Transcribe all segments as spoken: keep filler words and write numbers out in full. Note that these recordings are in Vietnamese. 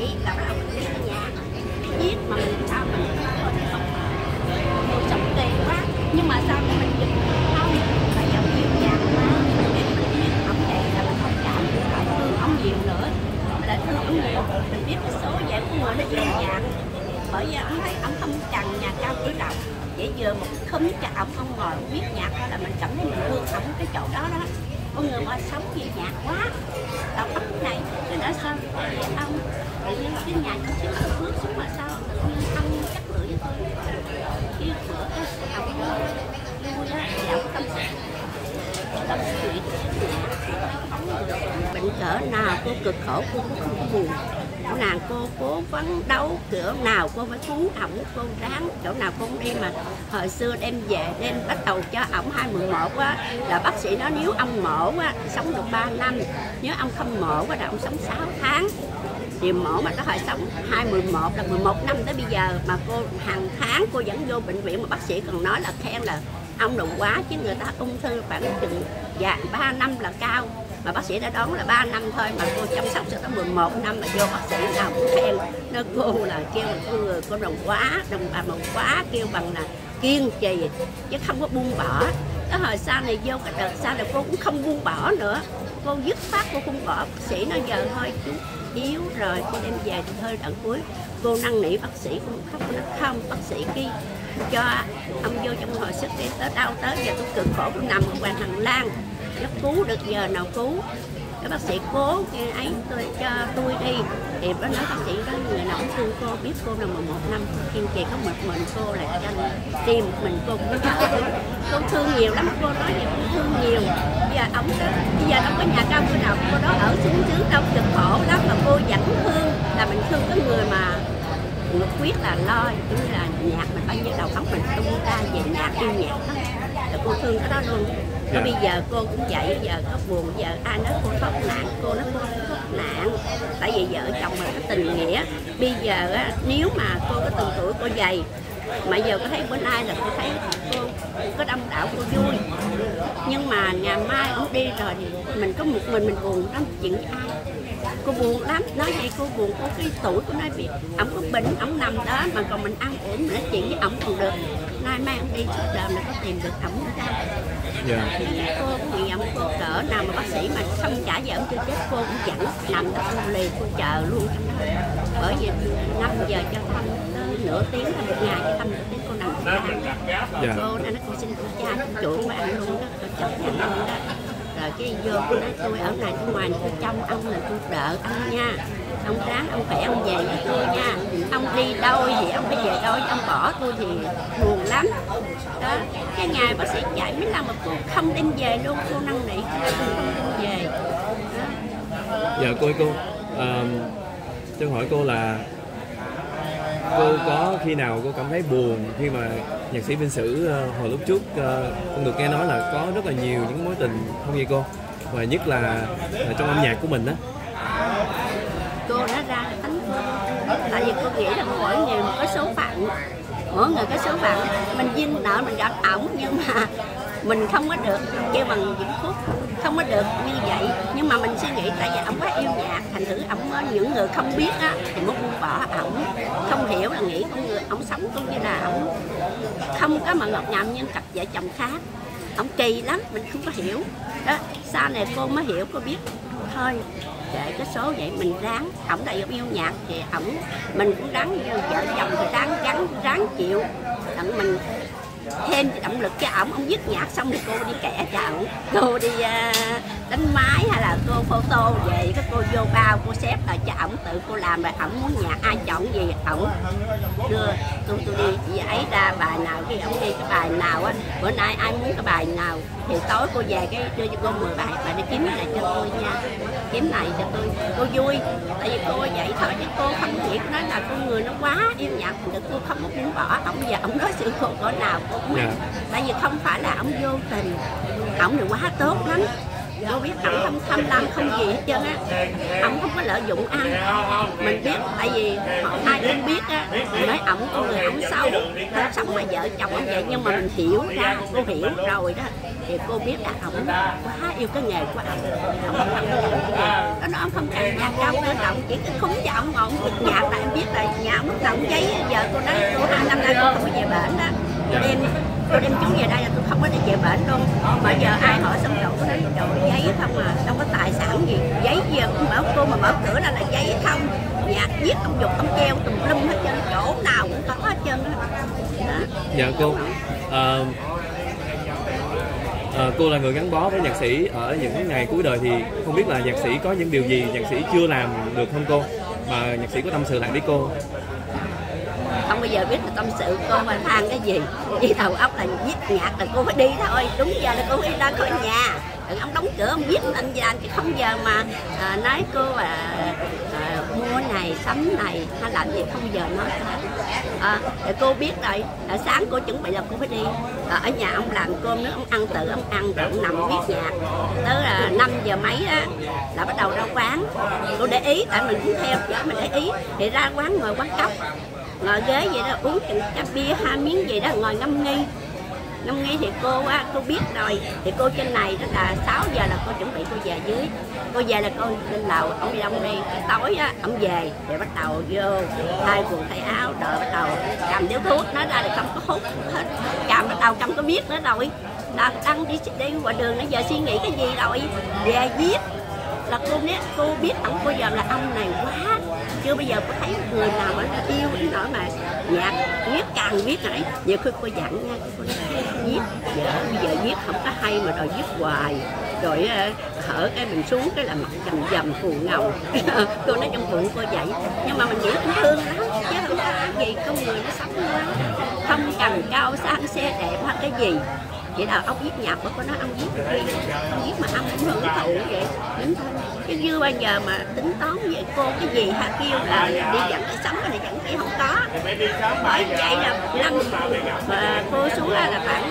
bảy là bắt đầu mình viết ở nhà, viết mà mình sao mình không cô sống kỳ quá, nhưng mà sao mình dùng không phải giọng yêu nhạc quá, mình viết ông vậy là mình không cảm thấy thương ông nhiều nữa, là thương ông nhiều, mình viết cái số vậy của người nó yêu nhạc, bởi vì ông thấy ông không cần nhà cao cửa rộng, chỉ vừa một khúm cho ông ông ngồi viết nhạc là mình cảm thấy mình thương ông cái chỗ đó đó. Con người mà sống về nhạc quá, đọc óc này, rồi nói sao vậy ông, tự nhiên cái nhà nó xíu nó bước xuống mà sao, tự nhiên ông chắc lưỡi với tôi, cái bữa cái ông vui đó, giọng tâm tâm chuyện bệnh cỡ nào cô cực khổ cô cũng không có buồn, chỗ nào cô cố phấn đấu, kiểu nào cô phải phấn ổng, cô ráng, chỗ nào cô cũng đi mà hồi xưa đem về đem bắt đầu cho ổng hai mười một á là bác sĩ nói nếu ông mổ á sống được ba năm, nếu ông không mổ á là ông sống sáu tháng, thì mổ mà nó phải sống hai mười một là mười một năm tới bây giờ, mà cô hàng tháng cô vẫn vô bệnh viện mà bác sĩ còn nói là khen là ông đừng quá, chứ người ta ung thư khoảng chừng dạ ba năm là cao, mà bác sĩ đã đoán là ba năm thôi mà cô chăm sóc cho tới mười một năm mà vô bác sĩ nào cũng khen nó, cô là kêu là cô người cô đồng quá đồng bà đồng quá, kêu bằng là kiên trì chứ không có buông bỏ. Cái hồi sau này vô cái đợt sau này cô cũng không buông bỏ nữa, cô dứt khoát cô không bỏ, bác sĩ nói giờ thôi chú yếu rồi cô đem về thì hơi đoạn cuối, cô năn nỉ bác sĩ cũng khóc, nó không bác sĩ kia cho ông vô trong hồi sức đi, tới đau tới giờ tôi cực khổ tôi nằm ở ngoài hành lang, nó cứu được giờ nào cứu, cái bác sĩ cố cái ấy tôi cho tôi đi, thì nó nói bác sĩ đó người nào cũng thương cô, biết cô là mười một năm kiên trì, có một mình cô là tranh tim mình cô cũng có thương, cô thương nhiều lắm, cô nói gì cũng thương nhiều. Bây giờ ông đó, bây giờ đâu có nhà cao cửa nào, cô đó ở xuống dưới đâu cực khổ lắm mà cô vẫn thương, là mình thương cái người mà Ngược quyết là lo, cũng như là nhạc mình bao nhiêu đầu óc mình tung ra về nhạc, yêu nhạc đó. Là cô thương cái đó luôn. Và bây giờ cô cũng vậy, bây giờ có buồn, giờ ai nói cô thoát nạn, cô nói cô thoát nạn. Tại vì vợ chồng mà có tình nghĩa. Bây giờ á, nếu mà cô có từng tuổi cô dày, mà giờ có thấy bữa nay là cô thấy cô có đông đảo, cô vui. Nhưng mà ngày mai ông đi rồi thì mình có một mình mình buồn lắm, chuyện với ai. Cô buồn lắm, nói vậy cô buồn, cô cái tuổi của nói việc, ổng có bệnh, ổng nằm đó mà còn mình ăn uống, mình nói chuyện với ổng còn được. Nay mai ông đi suốt đời mình có tìm được ổng nữa đâu. Yeah. Cô cũng nguyện ổng cô cỡ nào mà bác sĩ mà không trả về ổng chưa chết, cô cũng vẫn nằm đó cô lì, cô chờ luôn trong đó. Bởi vì năm giờ cho thăm tới nửa tiếng là một ngày cho thăm nửa tiếng cô nằm đó. Yeah. Cô nói cô xin cô cha cô chủ mà ăn luôn đó, cô chồng ăn luôn đó. Rồi cái vô tôi nói tôi ở này tôi ngoài tôi trông ông là tôi đợi ông nha, ông ráng ông khỏe ông về với tôi nha, ông đi đâu thì ông phải về đâu, ông bỏ tôi thì buồn lắm đó. Cái ngày bác sĩ chạy mấy lần mà cô không đem về luôn, cô năn nỉ cô không đem về đó. Dạ cô ơi cô, uh, tôi hỏi cô là cô có khi nào cô cảm thấy buồn khi mà nhạc sĩ Vinh Sử uh, hồi lúc trước uh, con được nghe nói là có rất là nhiều những mối tình không vậy cô, và nhất là, là trong âm nhạc của mình đó. Cô đã ra tánh cô, tại vì cô nghĩ là mỗi người một cái số phận, mỗi người cái số phận, mình duyên nợ mình gặp ổng nhưng mà mình không có được kêu bằng Vĩnh Phúc, không có được như vậy. Nhưng mà mình suy nghĩ tại vì ổng quá yêu nhạc, thành thử ổng những người không biết á thì mới buông bỏ ổng, không hiểu là nghĩ con người ổng sống cũng như là ổng không có mà ngọt ngào như cặp vợ chồng khác, ổng kỳ lắm mình không có hiểu đó. Sau này cô mới hiểu, cô biết thôi để cái số vậy mình ráng, ổng tại vì yêu nhạc thì ổng mình cũng ráng, vợ chồng thì ráng ráng ráng chịu, đặng mình thêm động lực cho ổng. Ông viết nhạc xong thì cô đi kẻ cho ổng, cô đi uh, đánh máy hay là cô photo về, cái cô vô bao cô xếp lại cho ổng, tự cô làm rồi ổng muốn nhạc ai chọn gì ổng đưa tôi tôi đi chị ấy ra bài nào cái ổng đi cái bài nào á, bữa nay ai muốn cái bài nào thì tối cô về cái đưa cho cô mười bài, bài để kiếm này cho tôi nha, kiếm này cho tôi, cô vui tại vì cô vậy thôi chứ cô không nghĩ nói là con người nó quá yêu nhạc được, cô không có muốn bỏ ổng. Giờ ổng nói sự cô cỡ nào cô cũng yeah. Tại vì không phải là ổng vô tình, ổng thì quá tốt lắm, cô biết ổng không tham lam không gì hết trơn á, ổng không có lợi dụng ăn, mình biết tại vì họ ai cũng biết á, nói ổng con người ổng xấu, sống mà vợ chồng ổng vậy, nhưng mà mình hiểu ra, cô hiểu rồi đó, thì cô biết là ổng quá yêu cái nghề của ổng. Ổng không cần làm cái gì, nó nói ông không cần nhạc đâu, quan trọng chỉ cái khúng cho ổng ngọn nhạc là em biết là nhà ổng lúc nào cũng giấy. Giờ cô nói cô hai năm nay cô không có về bển đó, đem cô đem chú về đây là tôi không có đi về bển luôn. Mà giờ ai hỏi xong rồi cô nói trời giấy không à, đâu có tài sản gì, giấy gì cũng mở cô mà mở cửa ra là giấy không. Nhạc viết ông dục ông treo tùm lum hết trơn, chỗ nào cũng có hết trơn đó. Dạ cô, à, à, cô là người gắn bó với nhạc sĩ ở những ngày cuối đời thì không biết là nhạc sĩ có những điều gì nhạc sĩ chưa làm được không cô, mà nhạc sĩ có tâm sự lại với cô? Không bao giờ biết là tâm sự cô mà than cái gì, chỉ đầu óc là viết nhạc là cô phải đi thôi, đúng giờ là cô phải ra khỏi nhà. Đừng ông đóng cửa ông viết anh dàn thì không giờ mà à, nói cô là à, mua này sắm này hay làm gì không giờ nói cả. À, để cô biết rồi, à, sáng cô chuẩn bị là cô phải đi. À, ở nhà ông làm cơm nước ông ăn tự ông ăn rồi ông nằm viết nhạc. Tới là năm giờ mấy á là bắt đầu ra quán. Cô để ý tại mình cũng theo chở mình để ý thì ra quán ngồi quán cốc. Ngồi ghế vậy đó uống chừng chai bia hai miếng gì đó ngồi ngâm nghi. Ngâm nghi thì cô á, cô biết rồi thì cô trên này đó là sáu giờ là cô chuẩn bị cô về dưới. Cô về là cô lên lầu ông đi đông đi, cái tối á ông về thì bắt đầu vô hai quần thay áo đợi bắt đầu cầm điếu thuốc nói ra là không có hút hết, cầm bắt đầu không có biết nữa rồi. Là đang đi đi ngoài đường nãy giờ suy nghĩ cái gì rồi về viết. Là cô biết cô biết ông cô giờ là ông này quá, chưa bây giờ có thấy người nào mà yêu đến nỗi mà nhạc viết càng viết này. Nhiều khi cô dặn nha, cô nói viết giờ bây giờ viết không có hay mà rồi viết hoài rồi hở cái mình xuống cái là mặt dầm dầm phù ngầu. Cô nói trong bụng cô vậy, nhưng mà mình nghĩ cũng thương lắm chứ không có gì, con người nó sống quá không cần cao sang xe đẹp hay cái gì. Vậy là ông viết nhạc của cô nói ông viết cái gì, ông viết mà ông cũng hưởng thụ vậy đúng thôi. Chứ chưa bao giờ mà tính toán với cô cái gì hay kêu là đi dẫn cái sống cái này dẫn kia không có. Bởi vậy là năm mà cô xuống là khoảng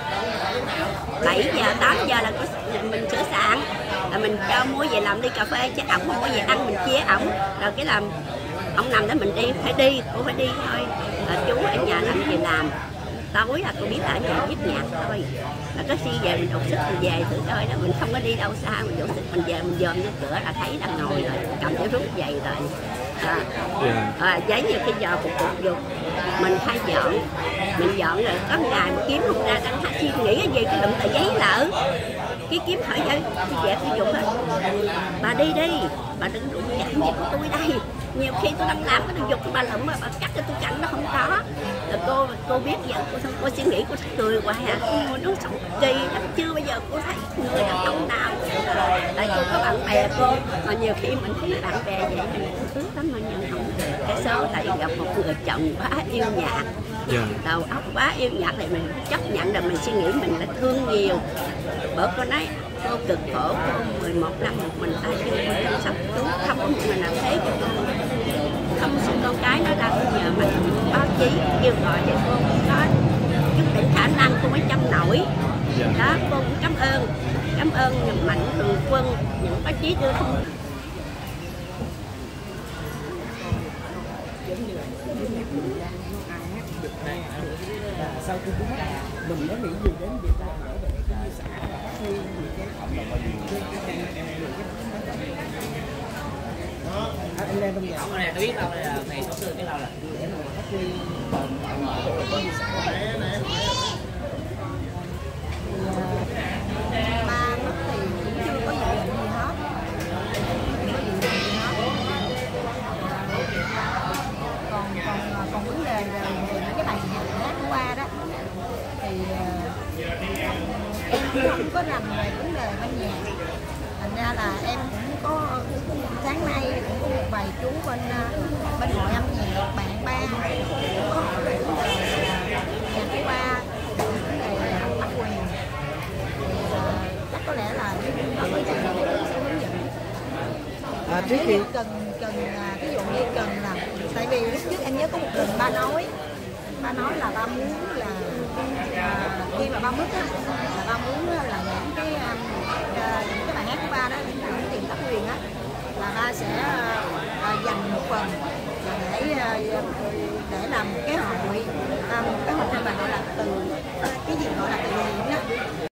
bảy giờ tám giờ là cô, mình sửa sạn là mình cho muối về làm ly cà phê chứ ổng không có về ăn mình chia ổng rồi cái làm ông nằm đó mình đi phải đi cô phải đi thôi. Là chú ở nhà làm gì làm tối là cô biết là ở nhà viết nhạc thôi. Là có khi về mình đột sức mình về thử coi đó, mình không có đi đâu xa, mình đột sức mình về mình dòm cái cửa là thấy đang ngồi rồi cầm cái rút giày rồi. À, à, giấy nhiều khi giờ phục phục dục mình hay dọn mình dọn rồi có ngày mà kiếm không ra đang suy nghĩ cái gì cái đụng tờ giấy lỡ cái kiếm hỏi giấy cái dẹp cái dục hết. Bà đi đi, bà đừng đụng chạm gì của tôi đây. Nhiều khi tôi đang làm cái đồ dục bà lụm mà bà cắt cho tôi chặn nó không có. Rồi cô cô biết vậy cô xong cô suy nghĩ cô cười hoài à, nó sống kỳ lắm, chưa bây giờ cô thấy người đàn ông nào. Tại cô có bạn bè cô mà nhiều khi mình thấy bạn bè vậy mình cũng ước lắm mà nhận không cái số tại gặp một người chồng quá yêu nhạc. Yeah. Đầu óc quá yêu nhạc thì mình chấp nhận rồi mình suy nghĩ mình là thương nhiều. Bởi cô nói cô cực khổ cô mười một năm một mình ta chưa có chăm sóc chú không có một người nào thế cho cô. Không xin con cái nó ra cô nhờ mình báo chí kêu gọi để cô có chút đỉnh khả năng cô mới chăm nổi. Yeah. Đó cô cũng cảm ơn cảm ơn Mạnh Thường Quân những báo chí đưa thông. Sau khi cũng mất mình mới nghĩ gì đến việc ra ở về cái di sản khi những cái cộng đồng anh lên trong nhà không này tôi biết đâu đây là ngày số tư cái đâu là để mà phát huy bảo vệ cái di sản ba mất thì cũng chưa có dự định gì hết, còn còn còn vấn đề về những cái bài hát qua đó thì em không có rành về vấn đề bên nhạc, thành ra là em cũng có sáng nay cũng có một bài chú bên bên hội âm nhạc bạn ba có hỏi về vấn đề nhạc qua vấn đề bản quyền thì chắc có lẽ là ở cái này sẽ hướng dẫn. À, trước khi cần cần ví dụ như cần là tại vì lúc trước em nhớ có một lần ba nói ba nói là ba muốn là à, khi mà ba mất á là ba muốn là những cái